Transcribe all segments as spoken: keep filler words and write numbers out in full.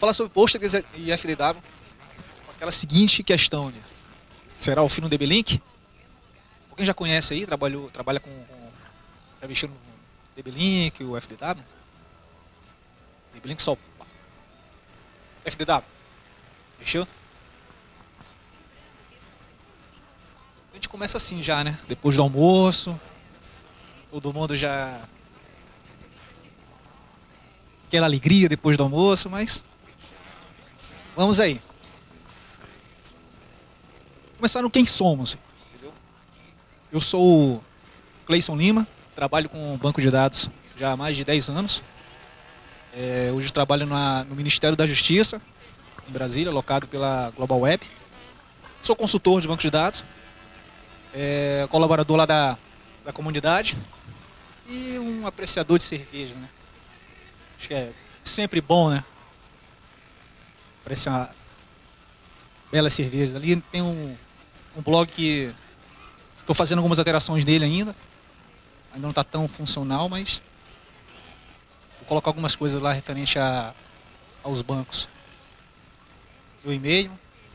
falar sobre Postgres e F D W com aquela seguinte questão, né? Será o fim no D B Link? Alguém já conhece aí, trabalhou, trabalha com, com já mexeu no D B Link, o F D W? D B Link só. F D W. Mexeu? A gente começa assim já, né? Depois do almoço, todo mundo já... aquela alegria depois do almoço, mas... vamos aí. Começar no quem somos. Eu sou o Cleison Lima, trabalho com banco de dados já há mais de dez anos. É, hoje trabalho na, no Ministério da Justiça, em Brasília, alocado pela Global Web. Sou consultor de banco de dados, é, colaborador lá da, da comunidade e um apreciador de cerveja, né? Acho que é sempre bom, né? Apreciar belas cervejas. Ali tem um, um blog que estou fazendo algumas alterações nele ainda. Ainda não está tão funcional, mas vou colocar algumas coisas lá referente a, aos bancos. O e-mail.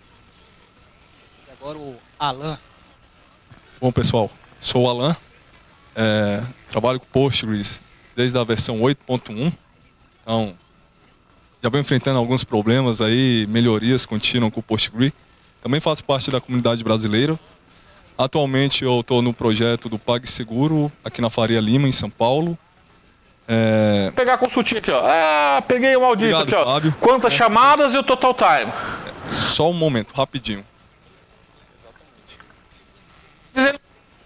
E agora o Alan. Bom, pessoal, sou o Alan. É, trabalho com Postgres desde a versão oito ponto um. Então, já venho enfrentando alguns problemas aí, melhorias contínuas com o Postgres. Também faço parte da comunidade brasileira. Atualmente eu estou no projeto do PagSeguro, aqui na Faria Lima, em São Paulo. É... Vou pegar a consultinha aqui, ó. Ah, peguei o maldito Obrigado, aqui, ó. Fábio. Quantas é. chamadas e o total time? Só um momento, rapidinho. Dizendo...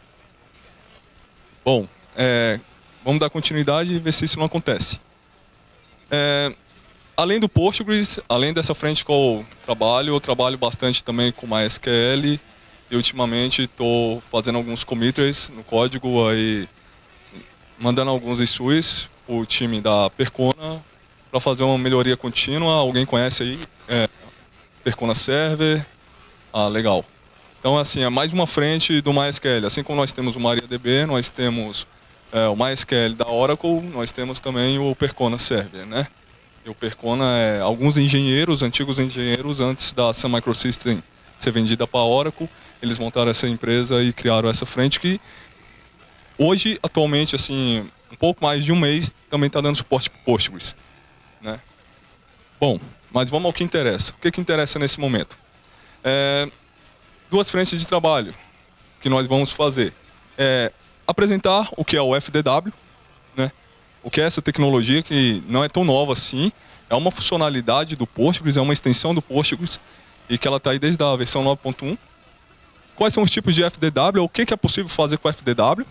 Bom, é... vamos dar continuidade e ver se isso não acontece. É... Além do Postgres, além dessa frente que eu trabalho, eu trabalho bastante também com MySQL. E ultimamente estou fazendo alguns committers no código, aí, mandando alguns issues para o time da Percona para fazer uma melhoria contínua. Alguém conhece aí? É, Percona Server? Ah, legal. Então, assim, é mais uma frente do MySQL. Assim como nós temos o MariaDB, nós temos é, o MySQL da Oracle, nós temos também o Percona Server, né? E o Percona é alguns engenheiros, antigos engenheiros, antes da Sun Microsystems ser vendida para a Oracle, eles montaram essa empresa e criaram essa frente que hoje, atualmente, assim, um pouco mais de um mês, também está dando suporte para Postgres, né? Bom, mas vamos ao que interessa. O que, que interessa nesse momento? É, duas frentes de trabalho que nós vamos fazer. É apresentar o que é o F D W, né? O que é essa tecnologia que não é tão nova assim, é uma funcionalidade do Postgres, é uma extensão do Postgres, e que ela está aí desde a versão nove ponto um. Quais são os tipos de F D W, o que é possível fazer com o F D W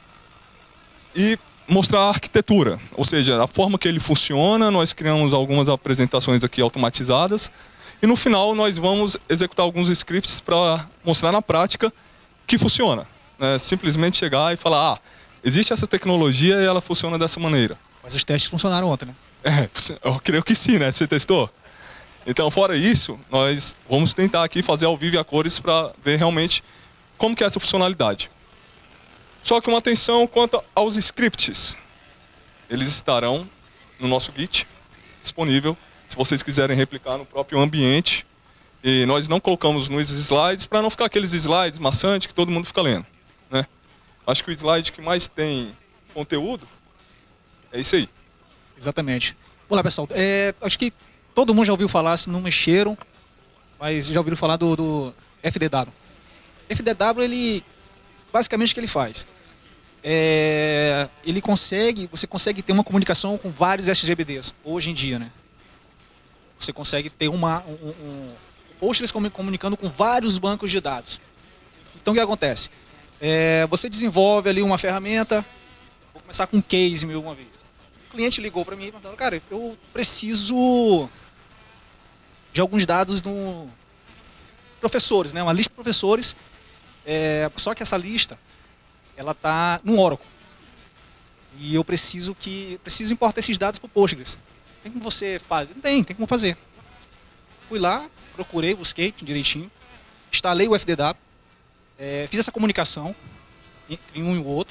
e mostrar a arquitetura, ou seja, a forma que ele funciona. Nós criamos algumas apresentações aqui automatizadas e no final nós vamos executar alguns scripts para mostrar na prática que funciona. É simplesmente chegar e falar, ah, existe essa tecnologia e ela funciona dessa maneira. Mas os testes funcionaram ontem, né? É, eu creio que sim, né? Você testou? Então, fora isso, nós vamos tentar aqui fazer ao vivo e a cores para ver realmente como que é essa funcionalidade. Só que uma atenção quanto aos scripts. Eles estarão no nosso Git, disponível, se vocês quiserem replicar no próprio ambiente. E nós não colocamos nos slides para não ficar aqueles slides maçantes que todo mundo fica lendo, né? Acho que o slide que mais tem conteúdo é isso aí. Exatamente. Olá, pessoal. É, acho que todo mundo já ouviu falar, se não mexeram, mas já ouviram falar do, do F D W. F D W, ele, basicamente o que ele faz? É, ele consegue, você consegue ter uma comunicação com vários S G B Ds, hoje em dia, né? Você consegue ter uma, um, um, Postgres comunicando com vários bancos de dados. Então o que acontece? É, você desenvolve ali uma ferramenta, vou começar com um case meu uma vez. O cliente ligou para mim e falou, cara, eu preciso de alguns dados no professores, né? Uma lista de professores, é, só que essa lista ela tá no Oracle e eu preciso que preciso importar esses dados para o Postgres. Tem como você fazer? Tem, tem como fazer. Fui lá, procurei, busquei direitinho, instalei o F D W, é, fiz essa comunicação entre um e o outro,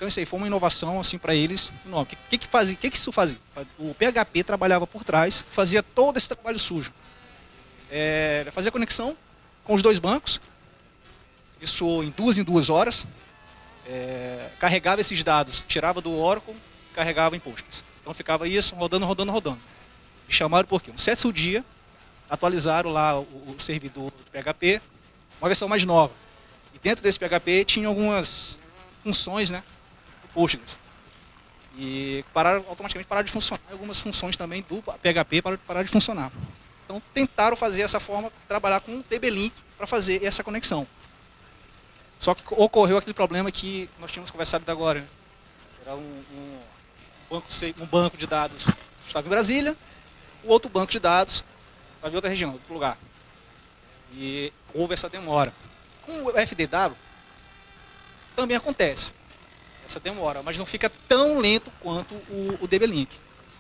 Então isso aí foi uma inovação assim para eles. O que, que, que fazia? Que que isso fazia? O P H P trabalhava por trás, fazia todo esse trabalho sujo. É, fazia conexão com os dois bancos, isso em duas em duas horas. É, carregava esses dados, tirava do Oracle, carregava em Postgres. Então ficava isso rodando, rodando, rodando. E chamaram por quê? Um certo dia, atualizaram lá o, o servidor do P H P, uma versão mais nova. E dentro desse P H P tinha algumas funções, né, do Postgres. E pararam, automaticamente pararam de funcionar. Algumas funções também do P H P pararam, pararam de funcionar. Então tentaram fazer essa forma, trabalhar com o D B Link para fazer essa conexão. Só que ocorreu aquele problema que nós tínhamos conversado agora. Né? Era um, um, banco, um banco de dados que estava em Brasília, o outro banco de dados estava em outra região, outro lugar. E houve essa demora. Com o F D W também acontece essa demora, mas não fica tão lento quanto o, o D B Link.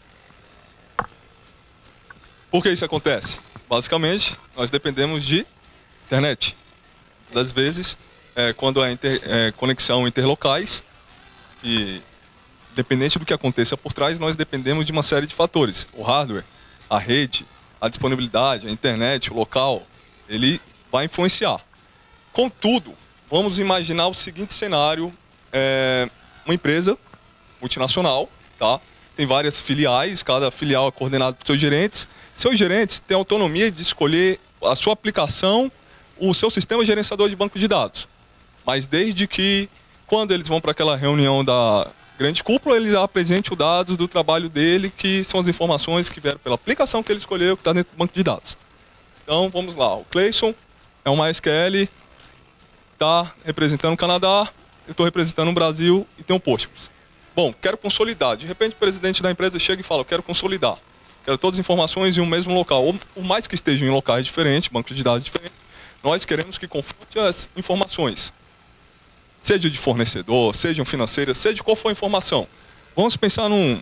Por que isso acontece? Basicamente, nós dependemos de internet. Das vezes, é, quando há inter, é, conexão interlocais, e dependente do que aconteça por trás, nós dependemos de uma série de fatores. O hardware, a rede, a disponibilidade, a internet, o local, ele vai influenciar. Contudo, vamos imaginar o seguinte cenário, é, uma empresa multinacional, tá? Tem várias filiais, cada filial é coordenada por seus gerentes. Seus gerentes têm autonomia de escolher a sua aplicação, o seu sistema gerenciador de banco de dados. Mas desde que, quando eles vão para aquela reunião da grande cúpula, eles apresentem os dados do trabalho dele, que são as informações que vieram pela aplicação que ele escolheu, que está dentro do banco de dados. Então, vamos lá. O Cleison é um MySQL, está representando o Canadá, eu estou representando o Brasil e tem um Postgres. Bom, quero consolidar. De repente, o presidente da empresa chega e fala, eu quero consolidar. Quero todas as informações em um mesmo local. Ou, por mais que estejam em locais diferentes, bancos de dados diferentes, nós queremos que confronte as informações. Seja de fornecedor, sejam financeiras, seja qual for a informação. Vamos pensar num,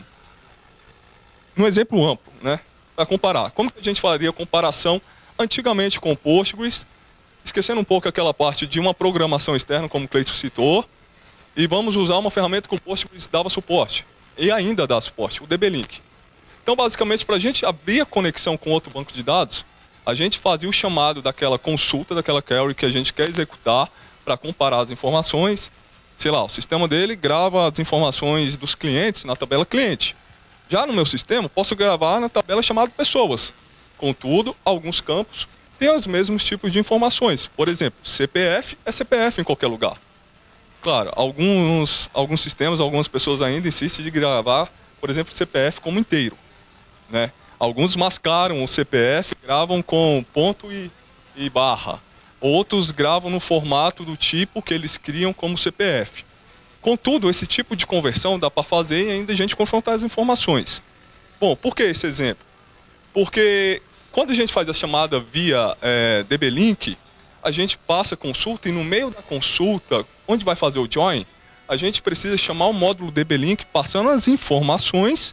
num exemplo amplo, né? Para comparar. Como que a gente faria a comparação antigamente com o Postgres, esquecendo um pouco aquela parte de uma programação externa, como o Cleison citou, e vamos usar uma ferramenta que o Postgres dava suporte, e ainda dá suporte, o D B Link. Então, basicamente, para a gente abrir a conexão com outro banco de dados, a gente fazia o chamado daquela consulta, daquela query que a gente quer executar para comparar as informações. Sei lá, o sistema dele grava as informações dos clientes na tabela cliente. Já no meu sistema, posso gravar na tabela chamada pessoas. Contudo, alguns campos têm os mesmos tipos de informações. Por exemplo, C P F é C P F em qualquer lugar. Claro, alguns, alguns sistemas, algumas pessoas ainda insistem de gravar, por exemplo, C P F como inteiro. Né? Alguns mascaram o C P F, gravam com ponto e, e barra. Outros gravam no formato do tipo que eles criam como C P F. Contudo, esse tipo de conversão dá para fazer e ainda a gente confrontar as informações. Bom, por que esse exemplo? Porque quando a gente faz a chamada via é, D B Link, a gente passa a consulta e no meio da consulta, onde vai fazer o join, a gente precisa chamar o módulo D B Link passando as informações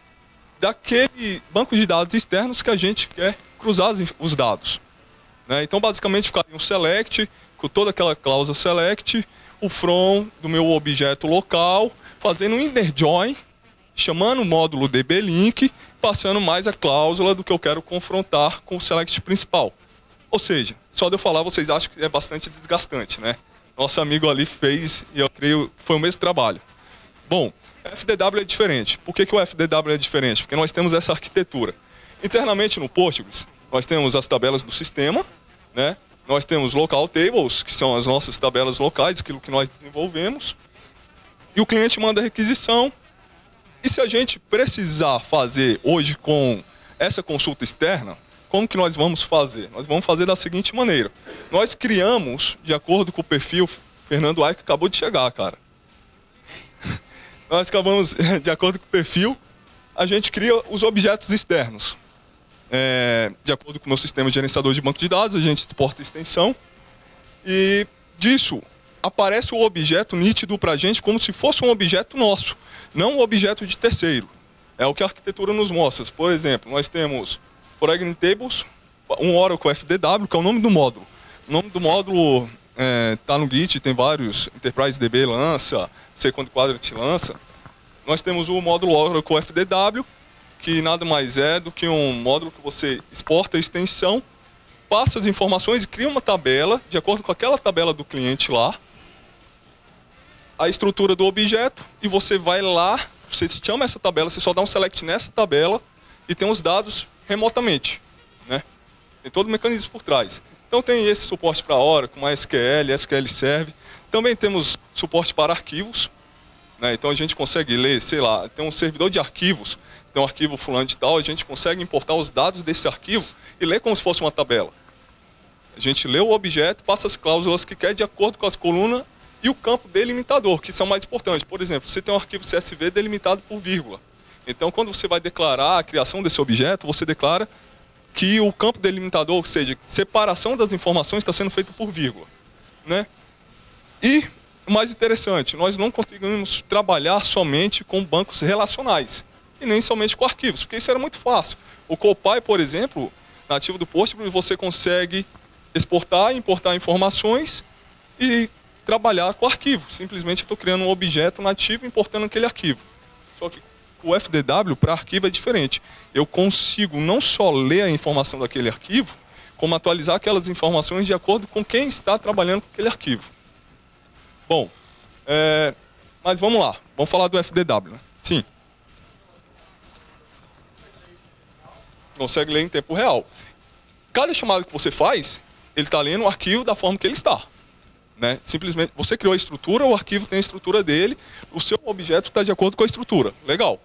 daquele banco de dados externos que a gente quer cruzar os dados. Né? Então, basicamente, ficaria um select, com toda aquela cláusula select, o from do meu objeto local, fazendo um inner join, chamando o módulo D B Link, passando mais a cláusula do que eu quero confrontar com o select principal. Ou seja, só de eu falar, vocês acham que é bastante desgastante, né? Nosso amigo ali fez, e eu creio, foi o mesmo trabalho. Bom, F D W é diferente. Por que, que o F D W é diferente? Porque nós temos essa arquitetura. Internamente no Postgres, nós temos as tabelas do sistema, né? Nós temos local tables, que são as nossas tabelas locais, aquilo que nós desenvolvemos. E o cliente manda a requisição. E se a gente precisar fazer hoje com essa consulta externa, como que nós vamos fazer? Nós vamos fazer da seguinte maneira. Nós criamos, de acordo com o perfil, Fernando Aik acabou de chegar, cara. Nós acabamos, de acordo com o perfil, a gente cria os objetos externos. É, de acordo com o meu sistema gerenciador de banco de dados, a gente exporta a extensão. E disso, aparece o objeto nítido para a gente como se fosse um objeto nosso, não um objeto de terceiro. É o que a arquitetura nos mostra. Por exemplo, nós temos Foreign Tables, um Oracle F D W, que é o nome do módulo. O nome do módulo é, tá no Git, tem vários, Enterprise D B lança, Second Quadrant lança. Nós temos o módulo Oracle F D W, que nada mais é do que um módulo que você exporta a extensão, passa as informações e cria uma tabela, de acordo com aquela tabela do cliente lá, a estrutura do objeto, e você vai lá, você chama essa tabela, você só dá um select nessa tabela e tem os dados remotamente, né? Tem todo o mecanismo por trás. Então tem esse suporte para Oracle, MySQL, S Q L Server. Também temos suporte para arquivos, né? Então a gente consegue ler, sei lá, tem um servidor de arquivos, tem um arquivo fulano de tal, a gente consegue importar os dados desse arquivo e ler como se fosse uma tabela. A gente lê o objeto, passa as cláusulas que quer de acordo com as colunas e o campo delimitador, que são mais importantes. Por exemplo, você tem um arquivo C S V delimitado por vírgula. Então, quando você vai declarar a criação desse objeto, você declara que o campo delimitador, ou seja, separação das informações está sendo feito por vírgula, né? E, o mais interessante, nós não conseguimos trabalhar somente com bancos relacionais, e nem somente com arquivos, porque isso era muito fácil. O CoPy, por exemplo, nativo do Postgres, você consegue exportar e importar informações e trabalhar com arquivo. Simplesmente eu estou criando um objeto nativo e importando aquele arquivo. Só que o F D W para arquivo é diferente. Eu consigo não só ler a informação daquele arquivo, como atualizar aquelas informações de acordo com quem está trabalhando com aquele arquivo. Bom, é, mas vamos lá. Vamos falar do F D W. Né? Sim. Consegue ler em tempo real. Cada chamada que você faz, ele está lendo o arquivo da forma que ele está. Né? Simplesmente, você criou a estrutura, o arquivo tem a estrutura dele, o seu objeto está de acordo com a estrutura. Legal.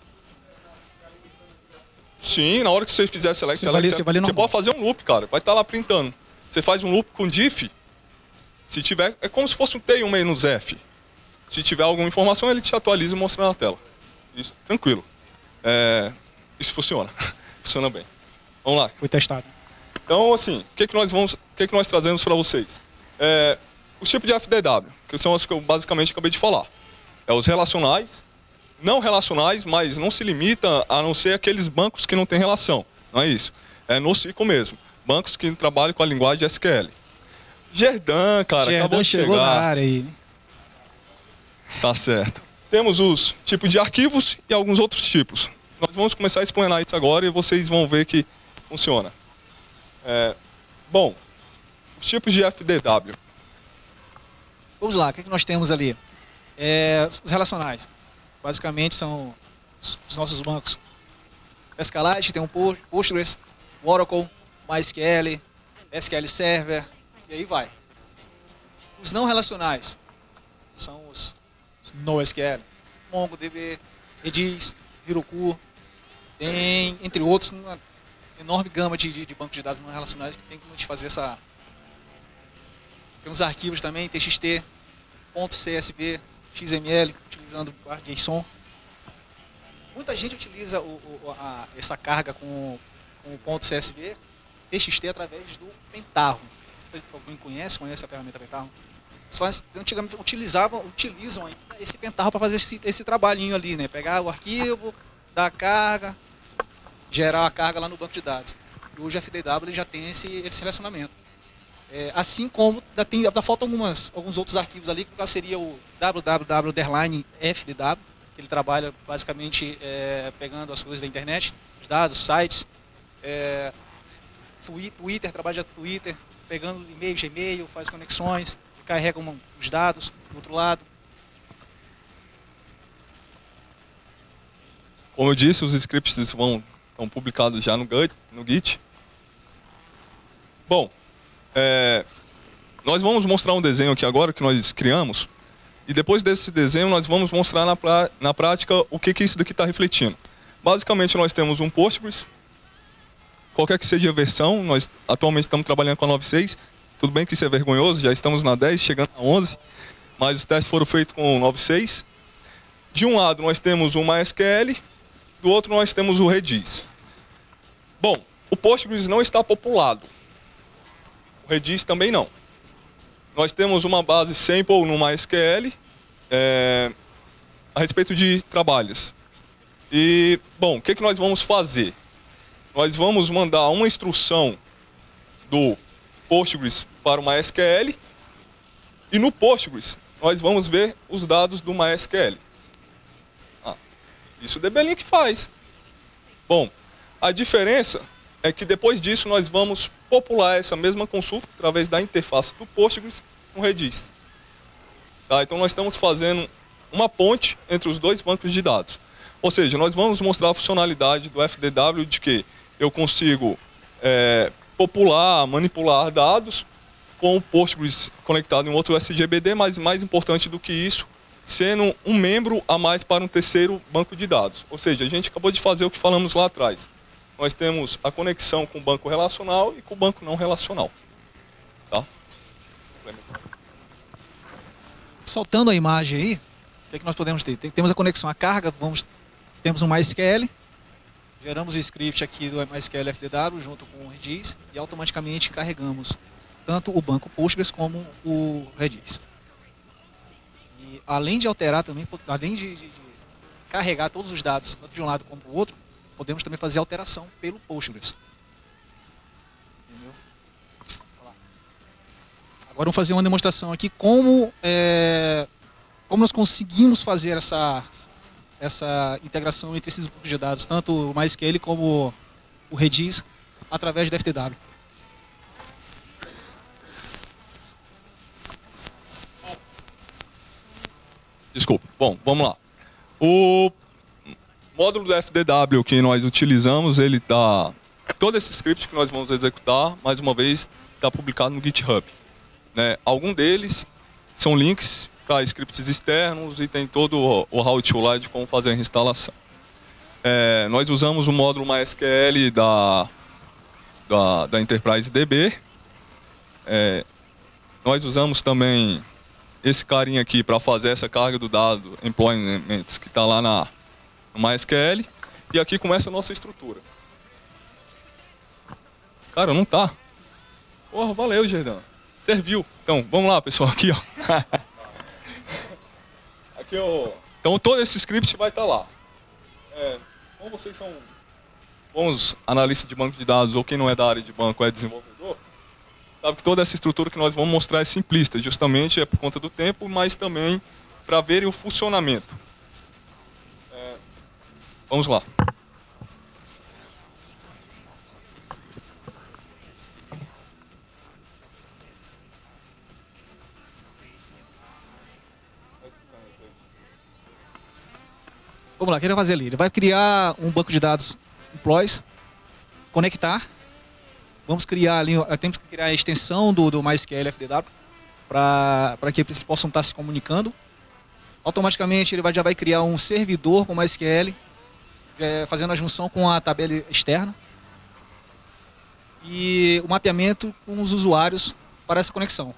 Sim, na hora que você fizer select, você, select, vale, você, você, vale você pode fazer um loop, cara. Vai estar tá lá printando. Você faz um loop com diff, se tiver, é como se fosse um T um menos F. Se tiver alguma informação, ele te atualiza e mostra na tela. Isso, tranquilo. É, isso funciona. Funciona bem. Vamos lá. Foi testado. Então, assim, o que, que nós vamos, o que, que nós trazemos para vocês? É, os tipos de F D W, que são os que eu basicamente acabei de falar. É os relacionais, não relacionais, mas não se limita a não ser aqueles bancos que não têm relação. Não é isso. É no ciclo mesmo. Bancos que trabalham com a linguagem S Q L. Gerdan, cara, Gerdan acabou de chegou chegar. na área aí. Tá certo. Temos os tipos de arquivos e alguns outros tipos. Nós vamos começar a explanar isso agora e vocês vão ver que funciona. É, bom, os tipos de F D W. Vamos lá, o que, é que nós temos ali? É, os relacionais. Basicamente são os, os nossos bancos. SQLite, tem um Postgres, Oracle, MySQL, S Q L Server, e aí vai. Os não relacionais são os NoSQL, MongoDB, Redis, Heroku, tem, entre outros, uma enorme gama de, de, de bancos de dados não relacionais que tem como a gente fazer essa... Temos arquivos também, T X T, .csv, X M L, utilizando JSON. Muita gente utiliza o, o, a, essa carga com, com o .csv, T X T através do Pentaho. Alguém conhece? Conhece a ferramenta Pentaho? Só antigamente utilizavam, utilizam ainda esse Pentaho para fazer esse, esse trabalhinho ali, né? Pegar o arquivo, dar a carga, gerar a carga lá no banco de dados. E hoje o F D W já tem esse, esse relacionamento. É, assim como ainda, tem, ainda faltam algumas, alguns outros arquivos ali, que seria o www underline F D W, que ele trabalha basicamente é, pegando as coisas da internet, os dados, sites, é, Twitter, trabalha de Twitter, pegando e-mail, Gmail, faz conexões, carrega uma, os dados do outro lado. Como eu disse, os scripts vão, estão publicados já no Git. No Git. Bom, é, nós vamos mostrar um desenho aqui agora que nós criamos. E depois desse desenho nós vamos mostrar na, pra, na prática o que, que isso daqui está refletindo. Basicamente nós temos um Postgres, qualquer que seja a versão, nós atualmente estamos trabalhando com a nove ponto seis. Tudo bem que isso é vergonhoso, já estamos na dez, chegando a onze, mas os testes foram feitos com nove ponto seis. De um lado nós temos o MySQL, do outro nós temos o Redis. Bom, o Postgres não está populado. O Redis também não. Nós temos uma base sample no MySQL é, a respeito de trabalhos. E, bom, o que, que nós vamos fazer? Nós vamos mandar uma instrução do Postgres para o MySQL E no Postgres, nós vamos ver os dados do MySQL. Ah, isso o D B Link faz. Bom, a diferença é que depois disso nós vamos popular essa mesma consulta através da interface do Postgres com Redis. Tá? Então nós estamos fazendo uma ponte entre os dois bancos de dados. Ou seja, nós vamos mostrar a funcionalidade do F D W de que eu consigo é, popular, manipular dados com o Postgres conectado em outro S G B D, mas mais importante do que isso, sendo um membro a mais para um terceiro banco de dados. Ou seja, a gente acabou de fazer o que falamos lá atrás. Nós temos a conexão com o banco relacional e com o banco não relacional. Tá? Saltando a imagem aí, o que, é que nós podemos ter? Tem- Temos a conexão à carga, vamos, temos um MySQL, geramos o script aqui do MySQL F D W junto com o Redis e automaticamente carregamos tanto o banco Postgres como o Redis. E além de alterar também, além de, de- de carregar todos os dados, tanto de um lado como do outro, podemos também fazer alteração pelo Postgres. Entendeu? Olha lá. Agora vamos fazer uma demonstração aqui como, é, como nós conseguimos fazer essa, essa integração entre esses bancos de dados, tanto o MySQL como o Redis, através do F D W. Desculpa. Bom, vamos lá. O módulo do F D W que nós utilizamos, ele tá... Todo esse script que nós vamos executar, mais uma vez, está publicado no GitHub. Né? Algum deles são links para scripts externos e tem todo o, o how-to lá de como fazer a instalação. É, nós usamos o módulo MySQL da, da, da Enterprise D B. É, nós usamos também esse carinha aqui para fazer essa carga do dado employments que está lá na, no MySQL. E aqui começa a nossa estrutura. Cara, não tá. Porra, valeu, Gerdão. Serviu. Então, vamos lá, pessoal. Aqui, ó. Aqui, ó. Então, todo esse script vai estar lá. É, como vocês são bons analistas de banco de dados ou quem não é da área de banco é desenvolvedor, sabe que toda essa estrutura que nós vamos mostrar é simplista, justamente é por conta do tempo, mas também para verem o funcionamento. É, vamos lá. Vamos lá, o que ele vai fazer ali? Ele vai criar um banco de dados employees, conectar. Vamos criar ali, temos que criar a extensão do, do MySQL F D W para que eles possam estar se comunicando. Automaticamente ele vai, já vai criar um servidor com MySQL, é, fazendo a junção com a tabela externa. E o mapeamento com os usuários para essa conexão.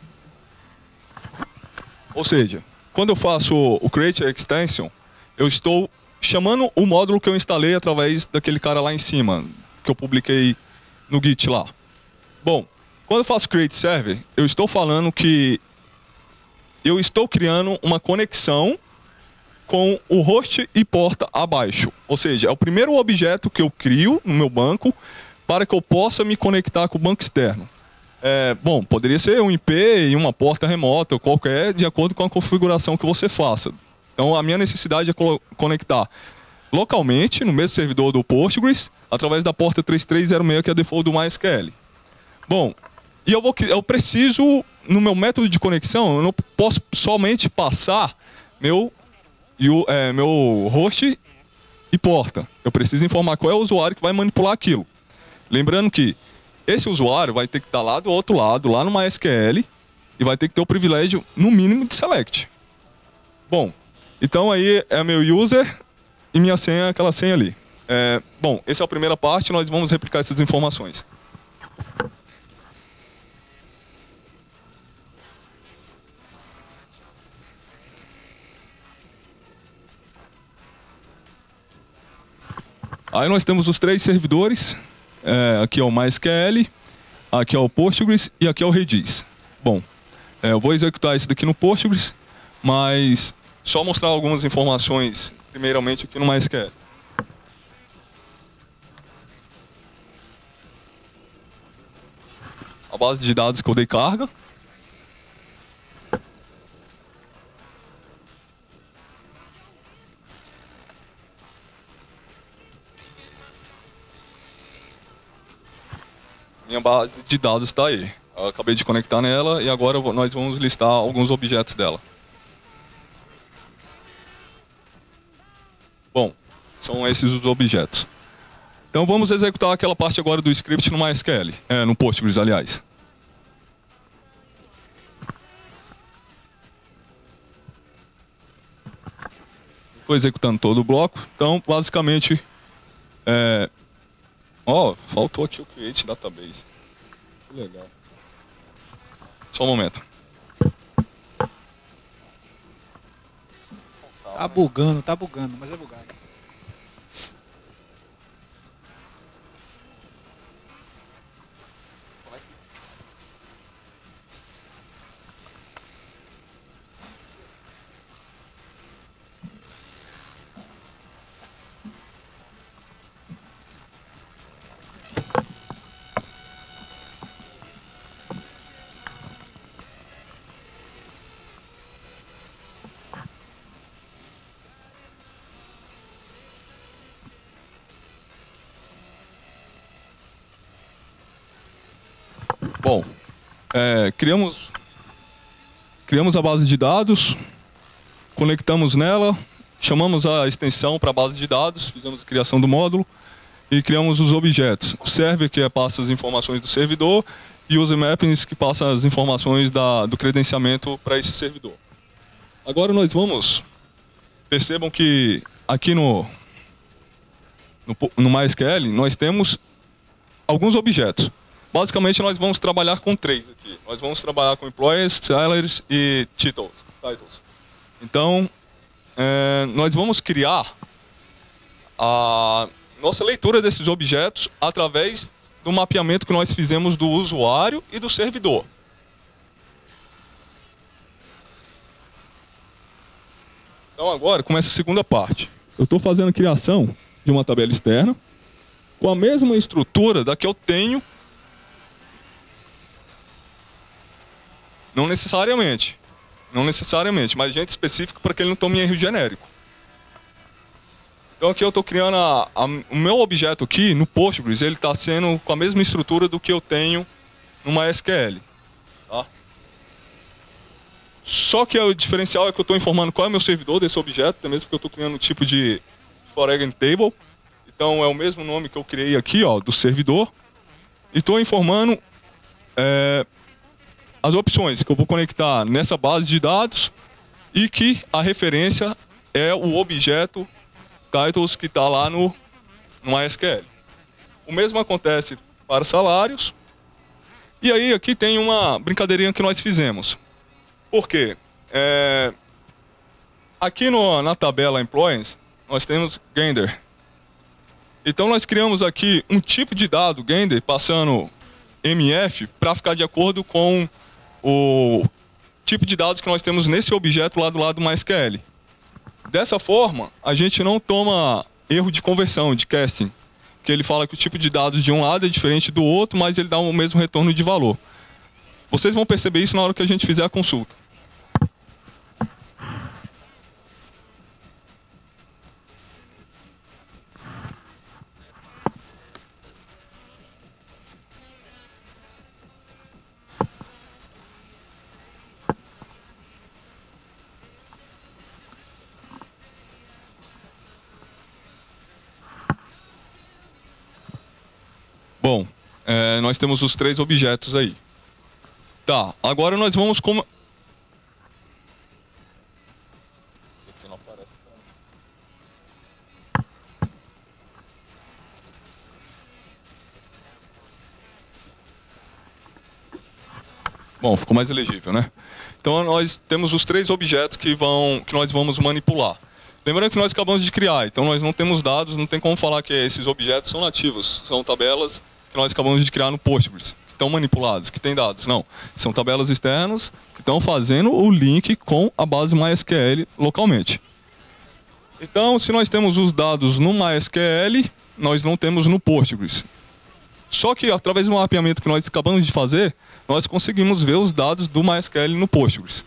Ou seja, quando eu faço o Create Extension, eu estou chamando o módulo que eu instalei através daquele cara lá em cima, que eu publiquei no Git lá. Bom, quando eu faço Create Server, eu estou falando que eu estou criando uma conexão com o host e porta abaixo. Ou seja, é o primeiro objeto que eu crio no meu banco para que eu possa me conectar com o banco externo. É, bom, poderia ser um I P e uma porta remota, ou qualquer, de acordo com a configuração que você faça. Então, a minha necessidade é conectar localmente, no mesmo servidor do Postgres, através da porta três três zero seis, que é a default do MySQL. Bom, e eu, vou, eu preciso, no meu método de conexão, eu não posso somente passar meu, é, meu host e porta. Eu preciso informar qual é o usuário que vai manipular aquilo. Lembrando que esse usuário vai ter que estar lá do outro lado, lá no MySQL, e vai ter que ter o privilégio, no mínimo, de select. Bom, então aí é meu user e minha senha é aquela senha ali. É, bom, essa é a primeira parte, nós vamos replicar essas informações. Aí nós temos os três servidores. É, aqui é o MySQL, aqui é o Postgres e aqui é o Redis. Bom, é, eu vou executar isso daqui no Postgres, mas só mostrar algumas informações, primeiramente aqui no MySQL. A base de dados que eu dei carga. minha base de dados está aí. Eu acabei de conectar nela e agora nós vamos listar alguns objetos dela. Bom, são esses os objetos. Então vamos executar aquela parte agora do script no MySQL, é, no Postgres, aliás. Estou executando todo o bloco. Então, basicamente, é... ó, faltou aqui o create database. Que legal. Só um momento. Tá bugando, tá bugando, mas é bugado. Bom, é, criamos, criamos a base de dados, conectamos nela, chamamos a extensão para a base de dados, fizemos a criação do módulo e criamos os objetos. O server, que é, passa as informações do servidor, e os mappings, que passa as informações da, do credenciamento para esse servidor. Agora nós vamos... Percebam que aqui no, no, no MySQL nós temos alguns objetos. Basicamente, nós vamos trabalhar com três aqui. Nós vamos trabalhar com employees, salaries e titles. titles. Então, é, nós vamos criar a nossa leitura desses objetos através do mapeamento que nós fizemos do usuário e do servidor. Então, agora começa a segunda parte. Eu estou fazendo a criação de uma tabela externa com a mesma estrutura da que eu tenho. Não necessariamente, não necessariamente, mas gente específica para que ele não tome erro genérico. Então aqui eu estou criando a, a, o meu objeto aqui no Postgres, ele está sendo com a mesma estrutura do que eu tenho no MySQL. Tá? Só que o diferencial é que eu estou informando qual é o meu servidor desse objeto, até mesmo porque eu estou criando um tipo de foreign table. Então é o mesmo nome que eu criei aqui, ó, do servidor. E estou informando... É, as opções que eu vou conectar nessa base de dados e que a referência é o objeto titles que está lá no, no MySQL. O mesmo acontece para salários. E aí aqui tem uma brincadeirinha que nós fizemos. Por quê? É, aqui no, na tabela Employees nós temos Gender. Então nós criamos aqui um tipo de dado Gender passando M F para ficar de acordo com o tipo de dados que nós temos nesse objeto lá do lado do MySQL. Dessa forma, a gente não toma erro de conversão, de casting, que ele fala que o tipo de dados de um lado é diferente do outro, mas ele dá o mesmo retorno de valor. Vocês vão perceber isso na hora que a gente fizer a consulta. Bom, é, nós temos os três objetos aí. Tá, agora nós vamos como... Aqui não aparece. Bom, ficou mais elegível, né? Então nós temos os três objetos que, vão, que nós vamos manipular. Lembrando que nós acabamos de criar, então nós não temos dados, não tem como falar que esses objetos são nativos, são tabelas que nós acabamos de criar no Postgres, que estão manipulados, que têm dados. Não, são tabelas externas que estão fazendo o link com a base MySQL localmente. Então, se nós temos os dados no MySQL, nós não temos no Postgres. Só que, através do mapeamento que nós acabamos de fazer, nós conseguimos ver os dados do MySQL no Postgres.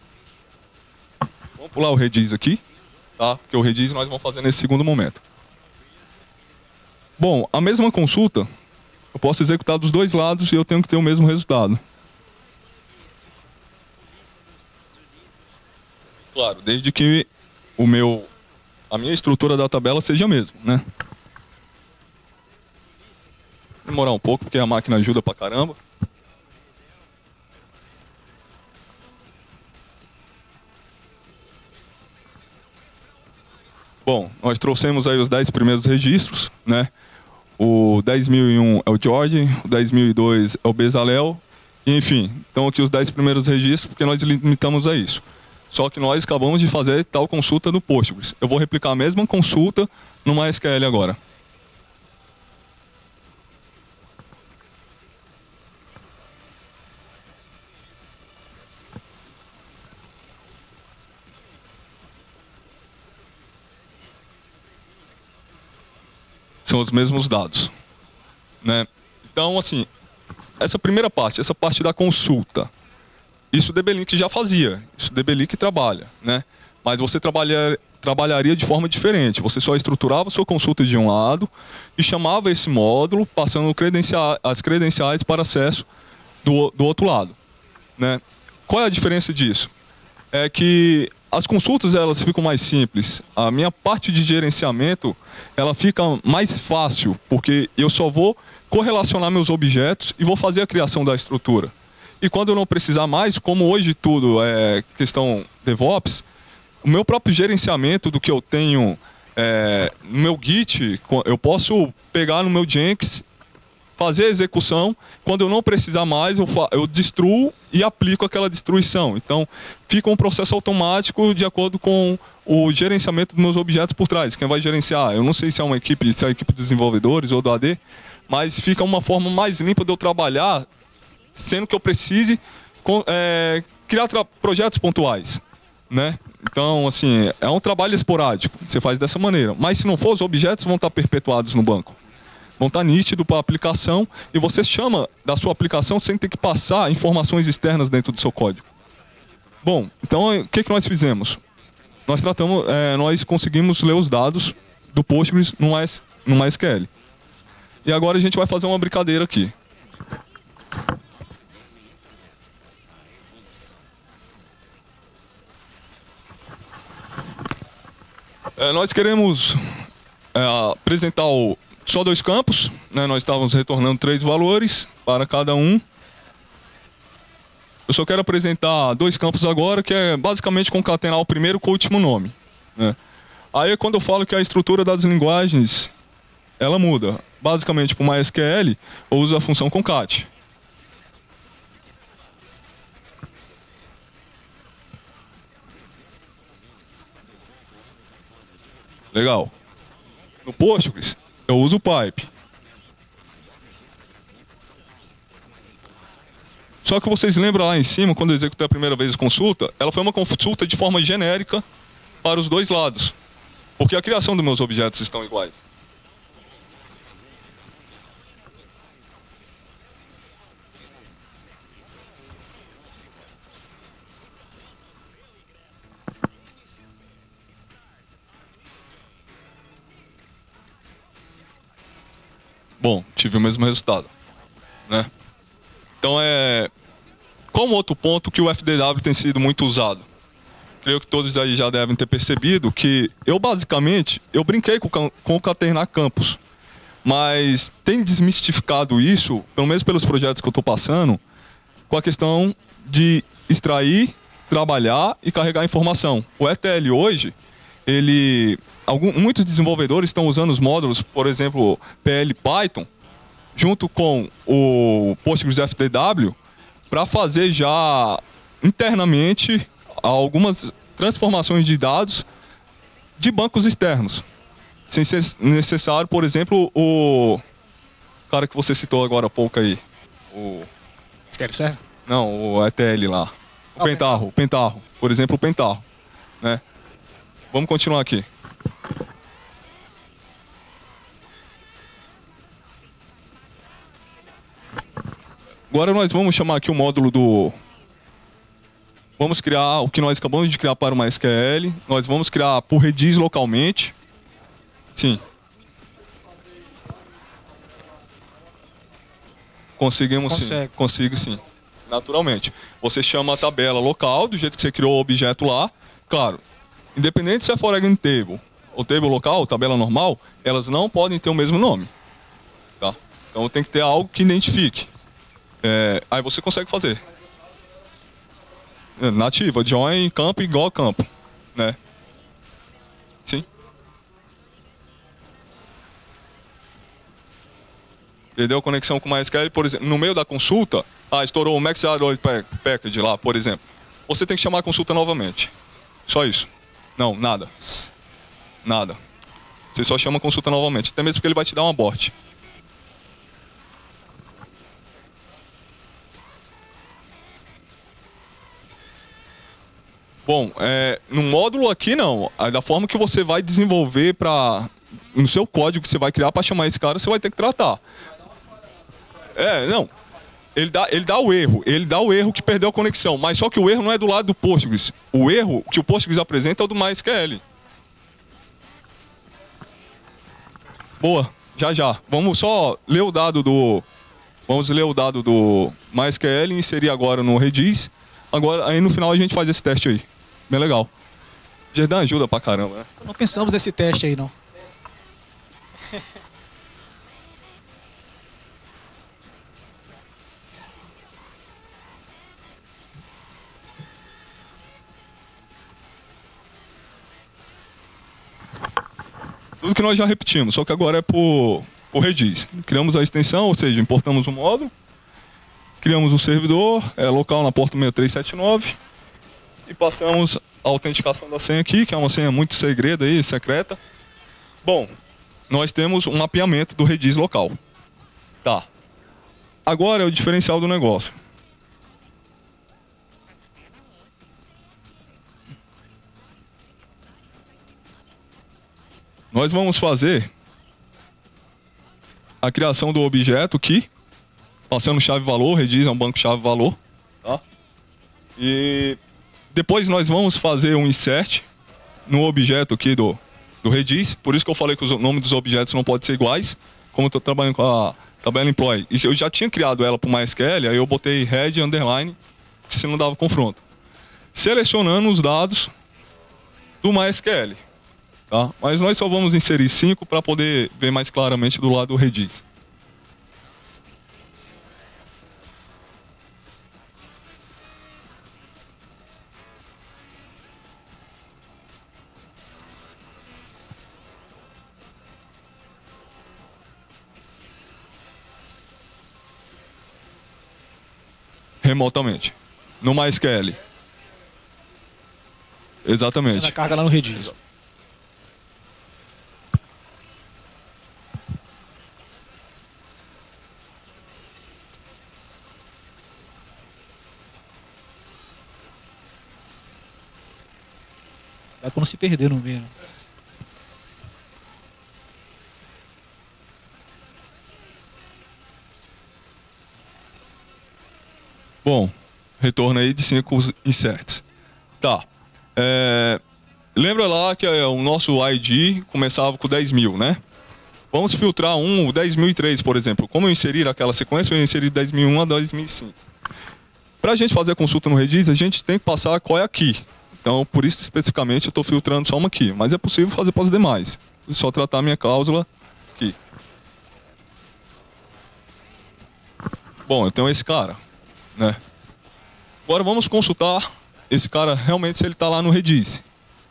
Vamos pular o Redis aqui, tá? Porque o Redis nós vamos fazer nesse segundo momento. Bom, a mesma consulta, eu posso executar dos dois lados e eu tenho que ter o mesmo resultado. Claro, desde que o meu, a minha estrutura da tabela seja a mesma, né? Vou demorar um pouco, porque a máquina ajuda pra caramba. Bom, nós trouxemos aí os dez primeiros registros, né? O dez mil e um é o George, o dez mil e dois é o Bezalel, e enfim, então aqui os dez primeiros registros, porque nós limitamos a isso. Só que nós acabamos de fazer tal consulta no Postgres. Eu vou replicar a mesma consulta no MySQL agora. São os mesmos dados, né? Então, assim, essa primeira parte, essa parte da consulta, isso o D B Link já fazia, isso o D B Link trabalha, né? Mas você trabalha, trabalharia de forma diferente. Você só estruturava sua consulta de um lado e chamava esse módulo, passando credenciais, as credenciais para acesso do, do outro lado, né? Qual é a diferença disso? É que as consultas, elas ficam mais simples. A minha parte de gerenciamento, ela fica mais fácil, porque eu só vou correlacionar meus objetos e vou fazer a criação da estrutura. E quando eu não precisar mais, como hoje tudo é questão DevOps, o meu próprio gerenciamento do que eu tenho é, no meu Git, eu posso pegar no meu Jenkins, fazer a execução, quando eu não precisar mais, eu, eu destruo e aplico aquela destruição. Então, fica um processo automático de acordo com o gerenciamento dos meus objetos por trás. Quem vai gerenciar, eu não sei se é uma equipe, se é a equipe de desenvolvedores ou do A D, mas fica uma forma mais limpa de eu trabalhar, sendo que eu precise é, criar projetos pontuais, né? Então, assim, é um trabalho esporádico, você faz dessa maneira. Mas se não for, os objetos vão estar perpetuados no banco. Vão estar nítidos para a aplicação e você chama da sua aplicação sem ter que passar informações externas dentro do seu código. Bom, então o que, que nós fizemos? Nós tratamos, é, nós conseguimos ler os dados do Postgres no, no MySQL. E agora a gente vai fazer uma brincadeira aqui. É, nós queremos é, apresentar o só dois campos, né? Nós estávamos retornando três valores para cada um. Eu só quero apresentar dois campos agora, que é basicamente concatenar o primeiro com o último nome, né? Aí é quando eu falo que a estrutura das linguagens, ela muda. Basicamente, para o MySQL, eu uso a função concat. Legal. No Postgres, eu uso o pipe. Só que vocês lembram lá em cima, quando eu executei a primeira vez a consulta, ela foi uma consulta de forma genérica para os dois lados. Porque a criação dos meus objetos estão iguais. Bom, tive o mesmo resultado, né? Então é... Como outro ponto que o F D W tem sido muito usado. Creio que todos aí já devem ter percebido que eu basicamente, eu brinquei com concatenar campos. Mas tem desmistificado isso, pelo menos pelos projetos que eu estou passando, com a questão de extrair, trabalhar e carregar informação. O E T L hoje, ele... Algum, muitos desenvolvedores estão usando os módulos, por exemplo, P L Python, junto com o Postgres F D W, para fazer já internamente algumas transformações de dados de bancos externos. Sem ser necessário, por exemplo, o cara que você citou agora há pouco aí. O... Sql Server? Não, o E T L lá. O okay. Pentarro, o Pentarro. Por exemplo, o Pentarro, né? Vamos continuar aqui. Agora nós vamos chamar aqui o módulo do... Vamos criar o que nós acabamos de criar para o MySQL. Nós vamos criar por Redis localmente. Sim. Conseguimos Consegue. sim. Consigo sim. Naturalmente. Você chama a tabela local, do jeito que você criou o objeto lá. Claro, independente se é foreign table ou table local, tabela normal, elas não podem ter o mesmo nome. Tá? Então tem que ter algo que identifique. É, aí você consegue fazer. É, nativa, join campo igual a campo. Né? Sim. Perdeu a conexão com o MySQL, por exemplo, no meio da consulta, ah, estourou o Max Package lá, por exemplo. Você tem que chamar a consulta novamente. Só isso. Não, nada. Nada. Você só chama a consulta novamente, até mesmo porque ele vai te dar um abort. Bom, é, no módulo aqui não. Aí da forma que você vai desenvolver para no seu código que você vai criar para chamar esse cara, você vai ter que tratar. É, não. Ele dá, ele dá o erro, ele dá o erro que perdeu a conexão, mas só que o erro não é do lado do Postgres. O erro que o Postgres apresenta é o do MySQL. Boa, já já. Vamos só ler o dado do Vamos ler o dado do MySQL e inserir agora no Redis. Agora, aí no final a gente faz esse teste aí. Bem legal. Gerdan ajuda pra caramba, né? Não pensamos nesse teste aí, não. Tudo que nós já repetimos, só que agora é por, por Redis. Criamos a extensão, ou seja, importamos o módulo, criamos o servidor, é local na porta seis três sete nove, e passamos a autenticação da senha aqui, que é uma senha muito segredo aí, secreta. Bom, nós temos um mapeamento do Redis local. Tá. Agora é o diferencial do negócio. Nós vamos fazer a criação do objeto aqui, passando chave-valor, Redis é um banco chave-valor, tá? E depois nós vamos fazer um insert no objeto aqui do, do Redis, por isso que eu falei que o nome dos objetos não pode ser iguais, como eu estou trabalhando com a tabela employee, e que eu já tinha criado ela para o MySQL, aí eu botei head underline, que se não dava confronto. Selecionando os dados do MySQL. Tá? Mas nós só vamos inserir cinco para poder ver mais claramente do lado do Redis. Remotamente. No MySQL. Exatamente. Fazendo a carga lá no Redis. Dá pra não se perder no meio. Bom, retorno aí de cinco inserts. Tá. É, lembra lá que é, o nosso I D começava com dez mil, né? Vamos filtrar um, o dez mil e três, por exemplo. Como eu inserir aquela sequência, eu inseri dez mil e um a dez mil e cinco. Para a gente fazer a consulta no Redis, a gente tem que passar qual é aqui. Então, por isso, especificamente, eu estou filtrando só uma aqui. Mas é possível fazer para os demais. É só tratar a minha cláusula aqui. Bom, eu tenho esse cara, né? Agora vamos consultar esse cara realmente se ele está lá no Redis.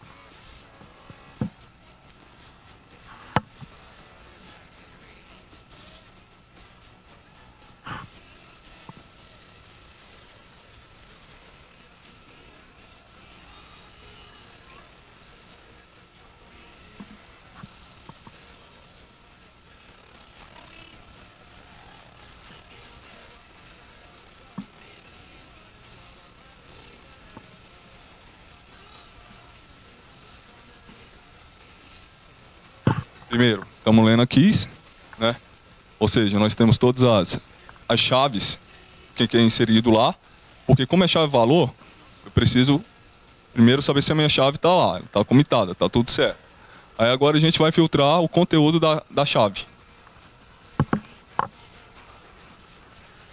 Primeiro, estamos lendo aqui, né? Ou seja, nós temos todas as, as chaves que, que é inserido lá, porque como é chave-valor, eu preciso primeiro saber se a minha chave está lá, está comitada, está tudo certo. Aí agora a gente vai filtrar o conteúdo da, da chave.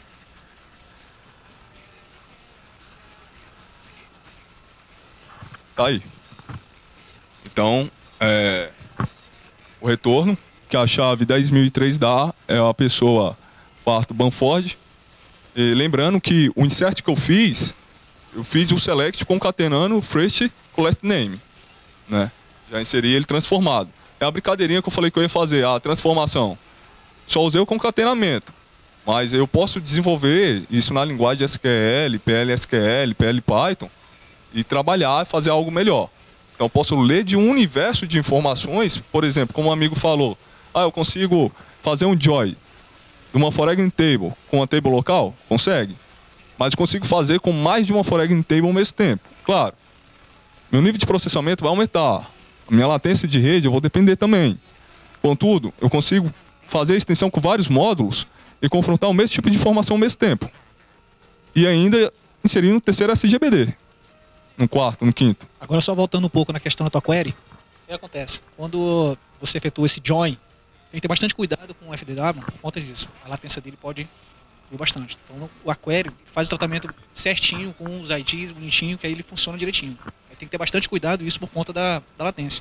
tá aí. Então, é, o retorno que a chave dez mil e três dá é a pessoa parto Banford. E lembrando que o insert que eu fiz, eu fiz o select concatenando first com last name, né? Já inseri ele transformado. É a brincadeirinha que eu falei que eu ia fazer, a transformação. Só usei o concatenamento, mas eu posso desenvolver isso na linguagem S Q L, P L S Q L, P L Python e trabalhar e fazer algo melhor. Então eu posso ler de um universo de informações, por exemplo, como um amigo falou, ah, eu consigo fazer um join de uma foreign table com uma table local? Consegue. Mas eu consigo fazer com mais de uma foreign table ao mesmo tempo. Claro, meu nível de processamento vai aumentar. A minha latência de rede eu vou depender também. Contudo, eu consigo fazer a extensão com vários módulos e confrontar o mesmo tipo de informação ao mesmo tempo. E ainda inserir no terceiro S G B D. No quarto, no quinto. Agora só voltando um pouco na questão da tua query, o que acontece? Quando você efetua esse join, tem que ter bastante cuidado com o F D W por conta disso. A latência dele pode ir bastante. Então o query faz o tratamento certinho, com os I Ds bonitinho, que aí ele funciona direitinho. Aí tem que ter bastante cuidado isso por conta da, da latência.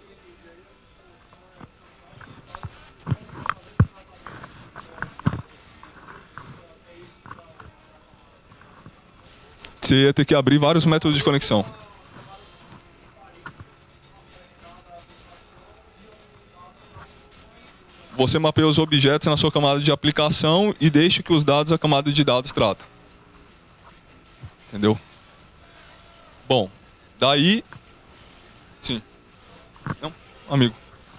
Você ia ter que abrir vários métodos de conexão. Você mapeia os objetos na sua camada de aplicação e deixa que os dados a camada de dados trata. Entendeu? Bom, daí... Sim. Não, amigo.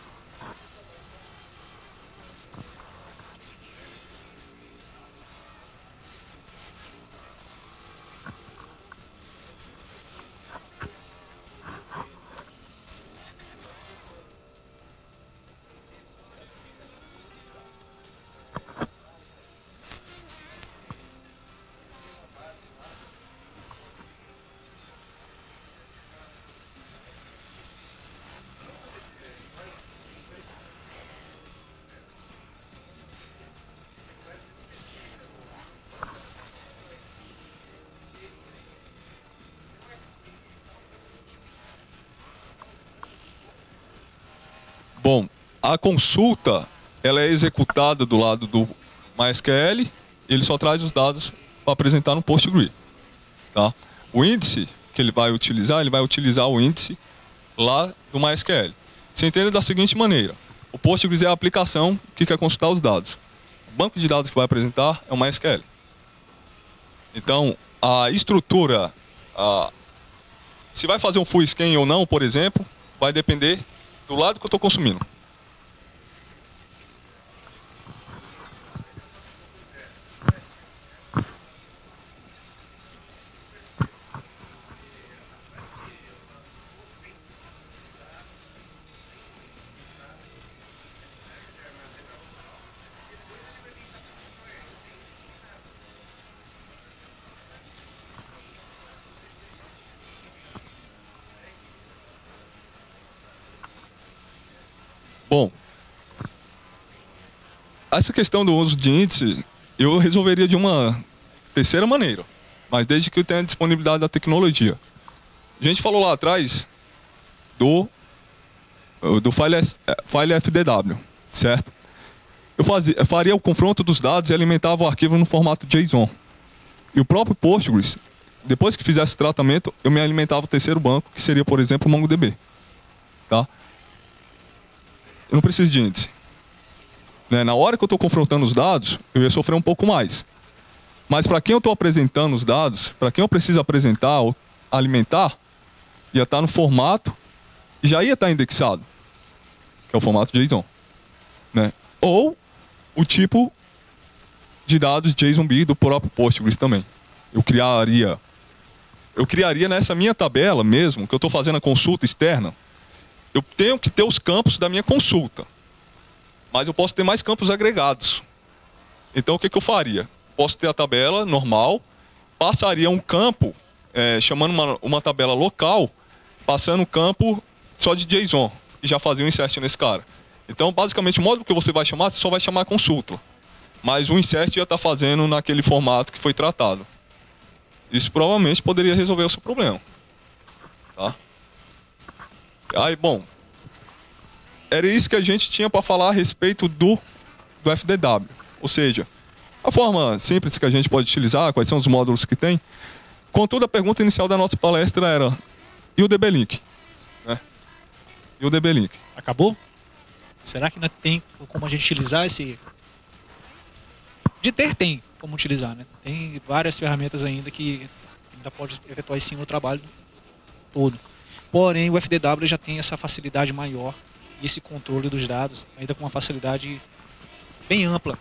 Bom, a consulta ela é executada do lado do MySQL, ele só traz os dados para apresentar no PostgreSQL. Tá? O índice que ele vai utilizar, ele vai utilizar o índice lá do MySQL. Você entende da seguinte maneira, o Postgres é a aplicação que quer consultar os dados. O banco de dados que vai apresentar é o MySQL. Então, a estrutura, a, se vai fazer um full scan ou não, por exemplo, vai depender do lado que eu estou consumindo. Bom, essa questão do uso de índice, eu resolveria de uma terceira maneira, mas desde que eu tenha a disponibilidade da tecnologia. A gente falou lá atrás do, do file, file F D W, certo? Eu, fazia, eu faria o confronto dos dados e alimentava o arquivo no formato JSON. E o próprio Postgres, depois que fizesse esse tratamento, eu me alimentava o terceiro banco, que seria, por exemplo, o MongoDB. Tá? Eu não preciso de índice. Né? Na hora que eu estou confrontando os dados, eu ia sofrer um pouco mais. Mas para quem eu estou apresentando os dados, para quem eu preciso apresentar ou alimentar, ia estar no formato e já ia estar indexado, que é o formato JSON. Né? Ou o tipo de dados JSON-B do próprio Postgres também. Eu criaria, eu criaria nessa minha tabela mesmo, que eu estou fazendo a consulta externa, eu tenho que ter os campos da minha consulta. Mas eu posso ter mais campos agregados. Então o que, que eu faria? Posso ter a tabela normal, passaria um campo, é, chamando uma, uma tabela local, passando um campo só de JSON, e já fazia um insert nesse cara. Então basicamente o módulo que você vai chamar, você só vai chamar consulta. Mas o insert já está fazendo naquele formato que foi tratado. Isso provavelmente poderia resolver o seu problema. Tá? Aí, bom, era isso que a gente tinha para falar a respeito do, do F D W. Ou seja, a forma simples que a gente pode utilizar, quais são os módulos que tem. Contudo, a pergunta inicial da nossa palestra era, e o D B Link? Né? E o D B Link? Acabou? Será que ainda tem como a gente utilizar esse... De ter, tem como utilizar, né? Tem várias ferramentas ainda que ainda pode efetuar em cima o trabalho todo. Porém, o F D W já tem essa facilidade maior e esse controle dos dados, ainda com uma facilidade bem ampla.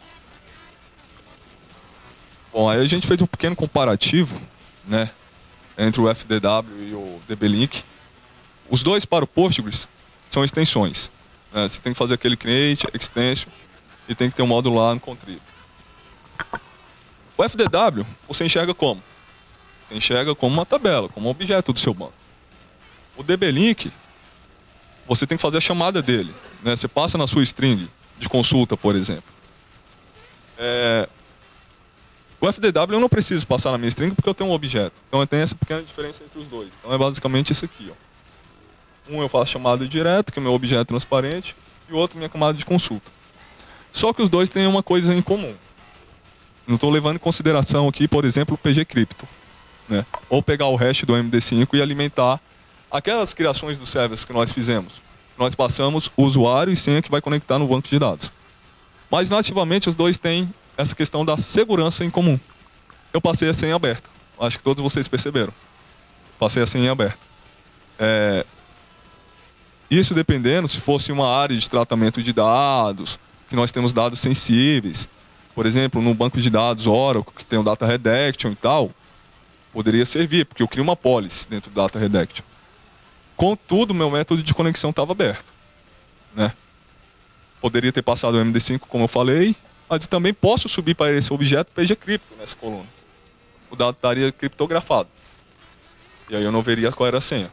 Bom, aí a gente fez um pequeno comparativo, né, entre o F D W e o D B Link. Os dois para o Postgres são extensões. Né? Você tem que fazer aquele create, extension, e tem que ter um módulo lá no contrib. O F D W, você enxerga como? Você enxerga como uma tabela, como um objeto do seu banco. O D B Link, você tem que fazer a chamada dele. Né? Você passa na sua string de consulta, por exemplo. É... O F D W eu não preciso passar na minha string porque eu tenho um objeto. Então tem essa pequena diferença entre os dois. Então é basicamente isso aqui. Ó. Um eu faço chamada direta, que é o meu objeto transparente, e o outro minha camada de consulta. Só que os dois têm uma coisa em comum. Não estou levando em consideração aqui, por exemplo, o P G Crypto. Né? Ou pegar o hash do M D cinco e alimentar aquelas criações do service que nós fizemos. Nós passamos o usuário e senha que vai conectar no banco de dados. Mas nativamente os dois têm essa questão da segurança em comum. Eu passei a senha aberta. Acho que todos vocês perceberam. Passei a senha aberta. É... Isso dependendo, se fosse uma área de tratamento de dados, que nós temos dados sensíveis, por exemplo, no banco de dados Oracle, que tem o Data Redaction e tal, poderia servir, porque eu crio uma policy dentro do Data Redaction. Contudo, meu método de conexão estava aberto. Né? Poderia ter passado o M D cinco, como eu falei, mas eu também posso subir para esse objeto P G Crypto nessa coluna. O dado estaria criptografado. E aí eu não veria qual era a senha.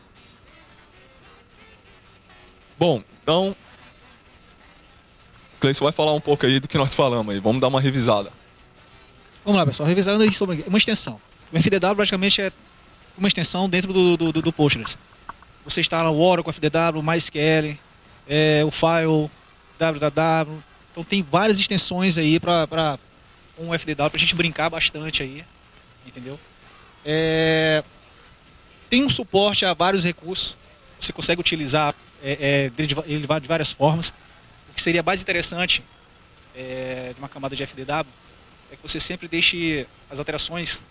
Bom, então... o Cleison vai falar um pouco aí do que nós falamos aí. Vamos dar uma revisada. Vamos lá, pessoal. Revisando aí sobre uma extensão. O F D W praticamente é uma extensão dentro do, do, do, do Postgres. Você instala o Oracle, o F D W, o MySQL, é, o File, W W W. Então tem várias extensões aí para um F D W para a gente brincar bastante aí, entendeu? É, tem um suporte a vários recursos. Você consegue utilizar é, é, ele de várias formas. O que seria mais interessante é, de uma camada de F D W é que você sempre deixe as alterações